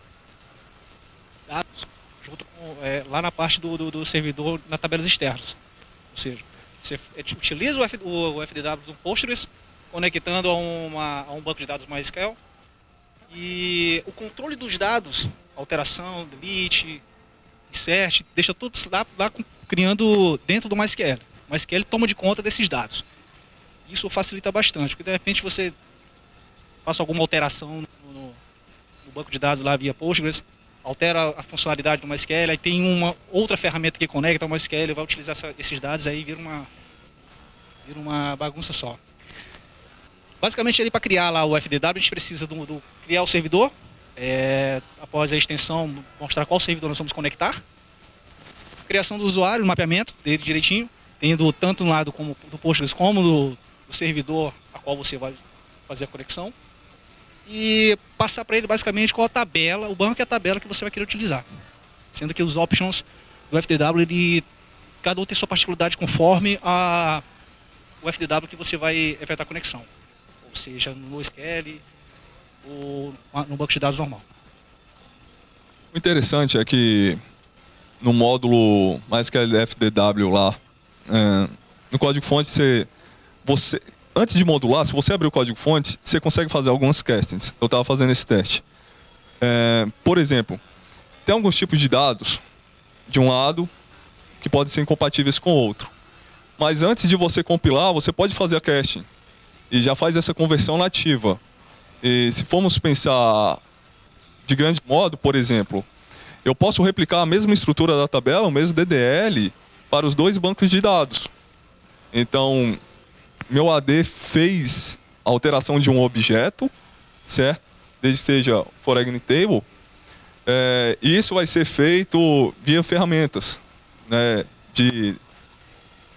dados junto com, é, lá na parte do, do, do servidor, nas tabelas externas. Ou seja, você utiliza o, F, o, o F D W do Postgres conectando a, uma, a um banco de dados MySQL e o controle dos dados, alteração, delete, insert, deixa tudo lá, lá criando dentro do MySQL. O MySQL toma de conta desses dados. Isso facilita bastante, porque de repente você faça alguma alteração no, no banco de dados lá via Postgres, altera a funcionalidade do MySQL, aí tem uma outra ferramenta que conecta ao MySQL, vai utilizar essa, esses dados, aí vira uma, vira uma bagunça só. Basicamente, ali para criar lá o F D W, a gente precisa do, do criar o servidor, é, após a extensão, mostrar qual servidor nós vamos conectar, criação do usuário, o mapeamento dele direitinho, tendo tanto no lado como do Postgres como do, do servidor a qual você vai fazer a conexão, e passar para ele basicamente qual a tabela, o banco é a tabela que você vai querer utilizar. Sendo que os options do F D W, ele, cada um tem sua particularidade conforme a, o F D W que você vai efetuar a conexão. Ou seja, no NoSQL ou no banco de dados normal. O interessante é que no módulo MySQL F D W lá, é, no código-fonte, você, você, antes de modular, se você abrir o código-fonte, você consegue fazer algumas castings. Eu estava fazendo esse teste. É, por exemplo, tem alguns tipos de dados, de um lado, que podem ser incompatíveis com o outro. Mas antes de você compilar, você pode fazer a casting. E já faz essa conversão nativa. E se formos pensar de grande modo, por exemplo, eu posso replicar a mesma estrutura da tabela, o mesmo D D L, para os dois bancos de dados. Então, meu A D fez a alteração de um objeto, certo? Desde que seja for Agni Table. É, e isso vai ser feito via ferramentas, né, de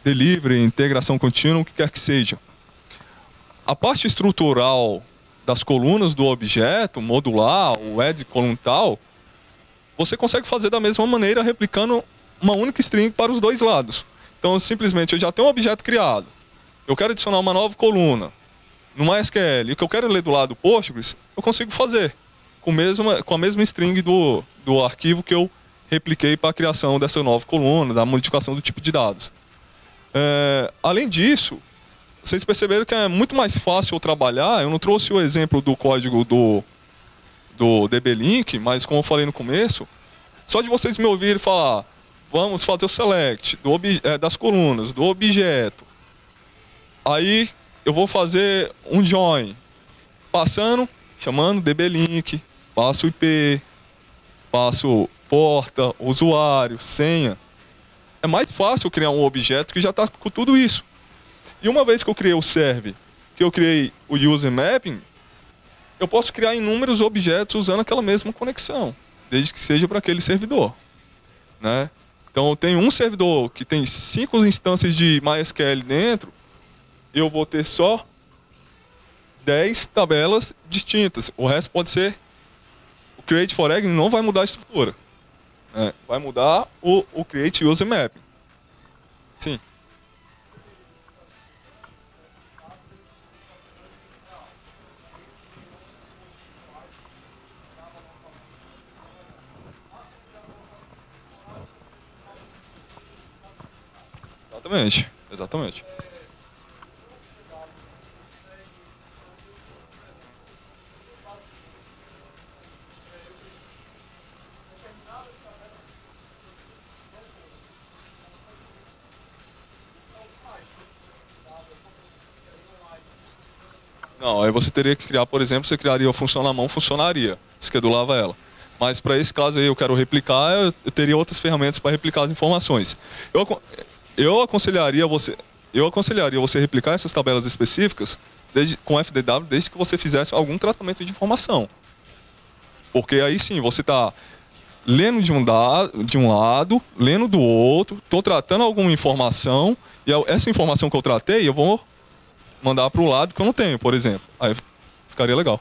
delivery, integração contínua, o que quer que seja. A parte estrutural das colunas do objeto, modular, o add column tal, você consegue fazer da mesma maneira, replicando uma única string para os dois lados. Então, simplesmente, eu já tenho um objeto criado, eu quero adicionar uma nova coluna no MySQL, e o que eu quero ler do lado do Postgres, eu consigo fazer com, mesma, com a mesma string do, do arquivo que eu repliquei para a criação dessa nova coluna, da modificação do tipo de dados. É, além disso, vocês perceberam que é muito mais fácil eu trabalhar. Eu não trouxe o exemplo do código do, do D B Link, mas como eu falei no começo, só de vocês me ouvirem falar, vamos fazer o select do, é, das colunas, do objeto. Aí eu vou fazer um join, passando, chamando D B Link, passo I P, passo porta, usuário, senha. É mais fácil criar um objeto que já está com tudo isso. E uma vez que eu criei o serve, que eu criei o user mapping, eu posso criar inúmeros objetos usando aquela mesma conexão, desde que seja para aquele servidor, né? Então eu tenho um servidor que tem cinco instâncias de MySQL dentro, eu vou ter só dez tabelas distintas. O resto pode ser o create for egg, não vai mudar a estrutura. É, vai mudar o, o create user mapping. Sim. Exatamente, exatamente. Não, aí você teria que criar, por exemplo, você criaria a função na mão, funcionaria, schedulava ela. Mas para esse caso aí eu quero replicar, eu teria outras ferramentas para replicar as informações. Eu, eu aconselharia você, eu aconselharia você replicar essas tabelas específicas desde, com F D W desde que você fizesse algum tratamento de informação. Porque aí sim, você está lendo de um, dado, de um lado, lendo do outro, estou tratando alguma informação, e essa informação que eu tratei, eu vou mandar para o lado que eu não tenho, por exemplo. Aí ficaria legal.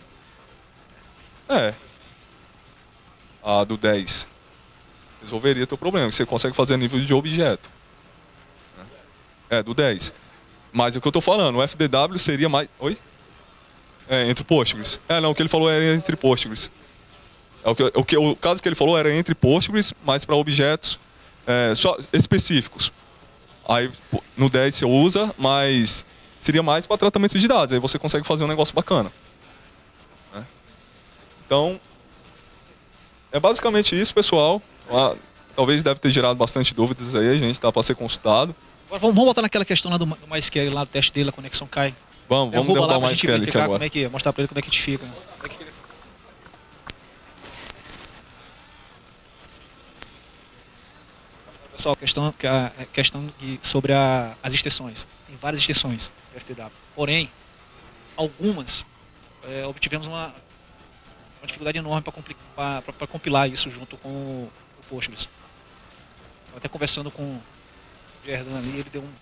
É. A do dez resolveria teu problema, que você consegue fazer a nível de objeto. É, do dez. Mas é o que eu estou falando, o F D W seria mais... Oi? É, entre Postgres. É, não, o que ele falou era entre Postgres. É, o, que, o, que, o caso que ele falou era entre Postgres, mas para objetos é, só específicos. Aí no dez você usa, mas seria mais para tratamento de dados. Aí você consegue fazer um negócio bacana. Né? Então, é basicamente isso, pessoal. Ah, talvez deve ter gerado bastante dúvidas aí, a gente tá para ser consultado. Agora vamos, vamos botar naquela questão lá do, do MySQL, lá do teste dele, a conexão cai. Vamos, vamos derrubar o MySQL aqui agora. Como é que, mostrar para ele como é que a gente fica. Né? Como é que ele... Pessoal, questão, a questão de, sobre a, as extensões. Tem várias extensões do F T W. Porém, algumas é, obtivemos uma, uma dificuldade enorme para compilar isso junto com o, o Postgres. Estava até conversando com o Gerdan ali, ele deu um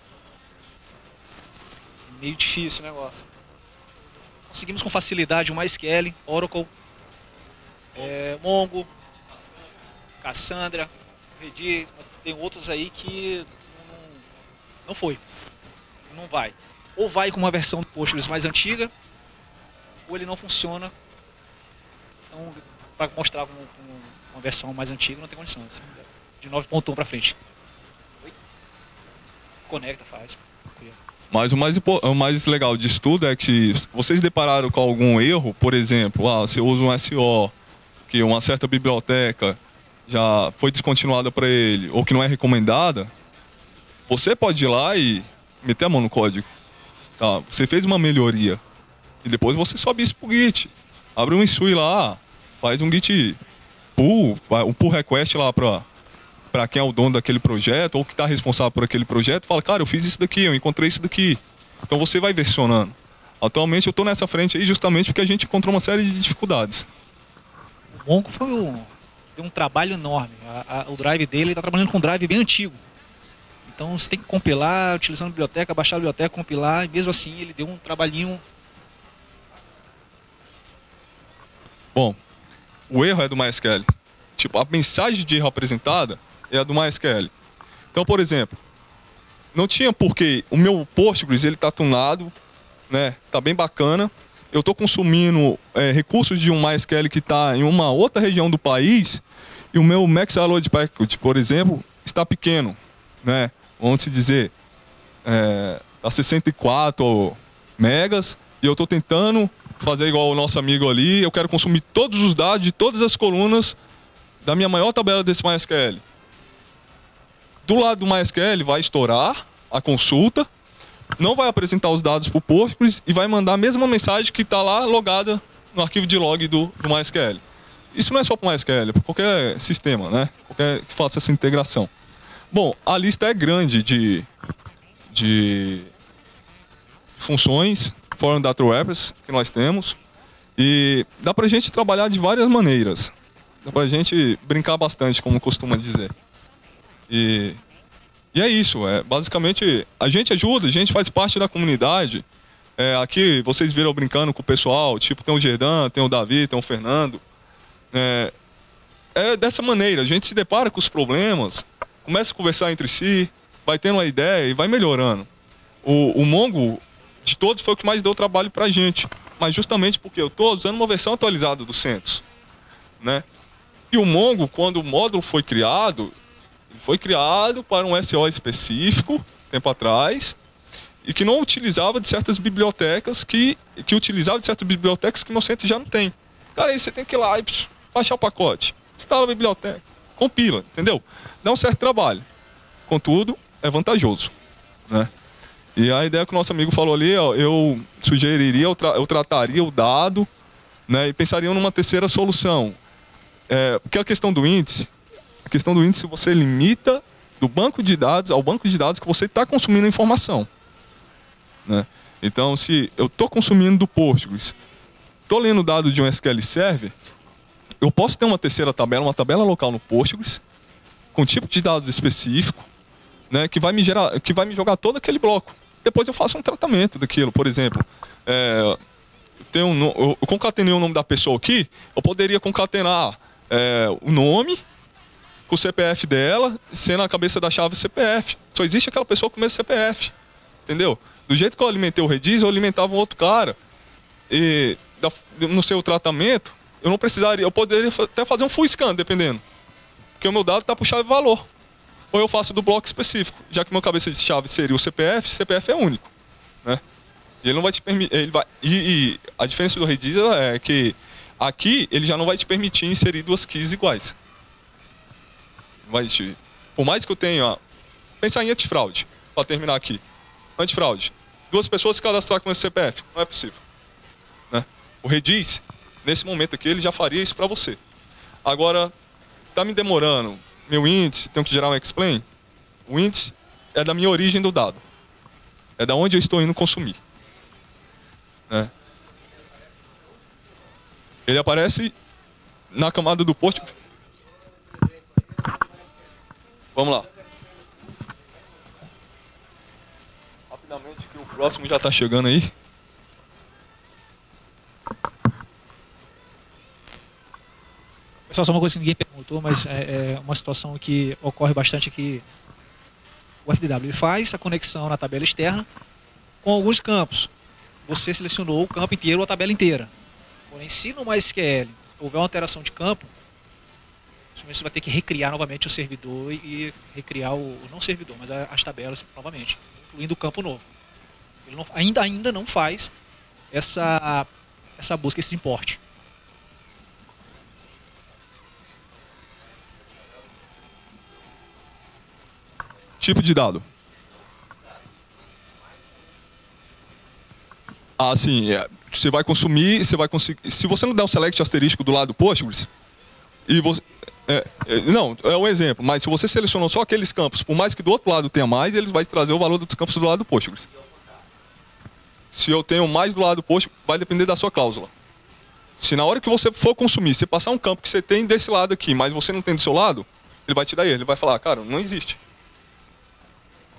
meio difícil o negócio. Conseguimos com facilidade o MySQL, Oracle, é, Mongo, Cassandra, Redis, tem outros aí que não, não foi, não vai. Ou vai com uma versão do Postgres mais antiga, ou ele não funciona. Então, para mostrar com uma versão mais antiga, não tem condição. De nove ponto um para frente. Oi? Conecta, faz. Mas o mais, o mais legal disso tudo é que vocês depararam com algum erro, por exemplo, ah, você usa um S O, que uma certa biblioteca já foi descontinuada para ele, ou que não é recomendada, você pode ir lá e meter a mão no código. Tá? Você fez uma melhoria, e depois você sobe isso pro Git. Abre um I S U I lá, faz um Git pull, um pull request lá para para quem é o dono daquele projeto, ou que está responsável por aquele projeto, fala, cara, eu fiz isso daqui, eu encontrei isso daqui. Então você vai versionando. Atualmente eu estou nessa frente aí justamente porque a gente encontrou uma série de dificuldades. O Mongo foi um, deu um trabalho enorme. A, a, o drive dele está trabalhando com um drive bem antigo. Então você tem que compilar, utilizando a biblioteca, baixar a biblioteca, compilar, e mesmo assim ele deu um trabalhinho. Bom, o erro é do MySQL. Tipo, a mensagem de erro apresentada é a do MySQL. Então, por exemplo, não tinha porque o meu Postgres ele tá tunado, né? Tá bem bacana. Eu estou consumindo é, recursos de um MySQL que está em uma outra região do país e o meu max load package, por exemplo, está pequeno, né? Vamos se dizer, é, tá sessenta e quatro megas e eu estou tentando fazer igual o nosso amigo ali. Eu quero consumir todos os dados de todas as colunas da minha maior tabela desse MySQL. Do lado do MySQL vai estourar a consulta, não vai apresentar os dados para o Postgres e vai mandar a mesma mensagem que está lá logada no arquivo de log do, do MySQL. Isso não é só para o MySQL, é para qualquer sistema, né? Qualquer que faça essa integração. Bom, a lista é grande de, de funções, Foreign Data Wrappers, que nós temos, e dá para a gente trabalhar de várias maneiras. Dá para a gente brincar bastante, como costuma dizer. E, e é isso, é, basicamente a gente ajuda, a gente faz parte da comunidade. É, aqui vocês viram eu brincando com o pessoal, tipo, tem o Gerdan, tem o Davi, tem o Fernando. É, é dessa maneira, a gente se depara com os problemas, começa a conversar entre si, vai tendo uma ideia e vai melhorando. O, o Mongo, de todos, foi o que mais deu trabalho pra gente, mas justamente porque eu estou usando uma versão atualizada do CentOS, né? E o Mongo, quando o módulo foi criado, foi criado para um S O específico, tempo atrás, e que não utilizava de certas bibliotecas que, que utilizava de certas bibliotecas que o meu CentOS já não tem. Cara, aí você tem que ir lá e baixar o pacote, instala a biblioteca, compila, entendeu? Dá um certo trabalho. Contudo, é vantajoso, né? E a ideia que o nosso amigo falou ali, ó, eu sugeriria, eu, tra eu trataria o dado, né, e pensaria numa terceira solução. É, porque a questão do índice, a questão do índice você limita do banco de dados ao banco de dados que você está consumindo a informação, né? Então, se eu estou consumindo do Postgres, estou lendo dado de um S Q L Server, eu posso ter uma terceira tabela, uma tabela local no Postgres, com tipo de dados específico, né, que vai me gerar, que vai me jogar todo aquele bloco. Depois eu faço um tratamento daquilo. Por exemplo, é, tem um, eu concatenei o nome da pessoa aqui, eu poderia concatenar é, o nome com o C P F dela, sendo a cabeça da chave C P F. Só existe aquela pessoa com o mesmo C P F. Entendeu? Do jeito que eu alimentei o Redis, eu alimentava um outro cara. E da, no seu tratamento, eu não precisaria, eu poderia até fazer um full scan, dependendo. Porque o meu dado está por chave valor. Ou eu faço do bloco específico, já que meu cabeça de chave seria o C P F, C P F é único, né? E ele não vai te permitir, ele vai, e, e a diferença do Redis é que aqui ele já não vai te permitir inserir duas keys iguais. Vai te, por mais que eu tenha, pensar em antifraude, para terminar aqui, antifraude, duas pessoas se cadastrar com esse C P F, não é possível, né? O Redis, nesse momento aqui, ele já faria isso para você. Agora, tá me demorando. Meu índice, tenho que gerar um explain. O índice é da minha origem do dado. É da onde eu estou indo consumir, né? Ele aparece na camada do post. Vamos lá. Rapidamente que o próximo já está chegando aí. Pessoal, só uma coisa que ninguém perguntou, mas é, é uma situação que ocorre bastante aqui. O F D W faz a conexão na tabela externa com alguns campos. Você selecionou o campo inteiro ou a tabela inteira. Porém, se no MySQL houver uma alteração de campo, você vai ter que recriar novamente o servidor e recriar o, não o servidor, mas as tabelas novamente, incluindo o campo novo. Ele não, ainda, ainda não faz essa, essa busca, esse import. Tipo de dado. Ah, sim, é, você vai consumir, você vai conseguir. Se você não der um select asterístico do lado do Postgres, e você. É, é, não, é um exemplo, mas se você selecionou só aqueles campos, por mais que do outro lado tenha mais, ele vai trazer o valor dos campos do lado do Postgres. Se eu tenho mais do lado do Postgres, vai depender da sua cláusula. Se na hora que você for consumir, você passar um campo que você tem desse lado aqui, mas você não tem do seu lado, ele vai te dar erro, ele vai falar, cara, não existe.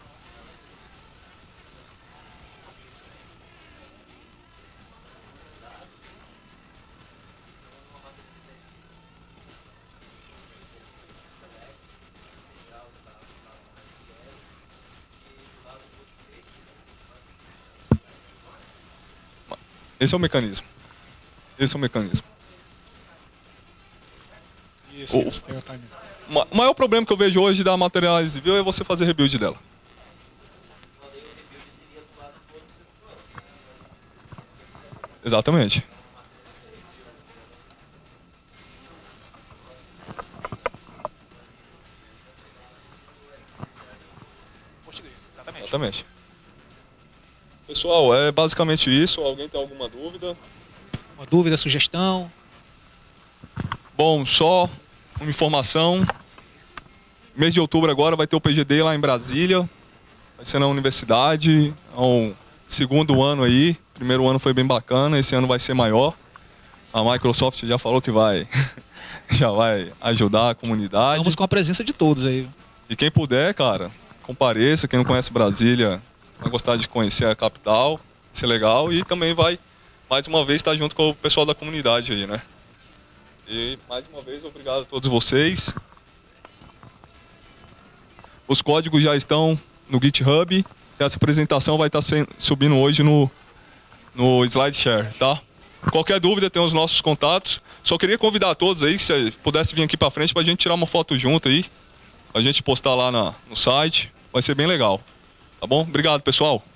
Esse é o mecanismo. Esse é o mecanismo. Isso, O- isso, tem o timing. Ma- O maior problema que eu vejo hoje da Materiais Civil é você fazer rebuild dela. Exatamente. Exatamente. Pessoal, é basicamente isso. Alguém tem alguma dúvida? Uma dúvida, sugestão? Bom, só uma informação. Mês de outubro agora vai ter o P G D lá em Brasília. Vai ser na universidade. É um segundo ano aí. Primeiro ano foi bem bacana, esse ano vai ser maior. A Microsoft já falou que vai, já vai ajudar a comunidade. Vamos com a presença de todos aí. E quem puder, cara, compareça. Quem não conhece Brasília, vai gostar de conhecer a capital, ser legal. E também vai, mais uma vez, estar junto com o pessoal da comunidade aí, né? E, mais uma vez, obrigado a todos vocês. Os códigos já estão no GitHub. Essa apresentação vai estar sendo, subindo hoje no, no SlideShare, tá? Qualquer dúvida, tem os nossos contatos. Só queria convidar a todos aí, que se pudesse vir aqui pra frente pra gente tirar uma foto junto aí. Pra gente postar lá na, no site. Vai ser bem legal. Tá bom? Obrigado, pessoal.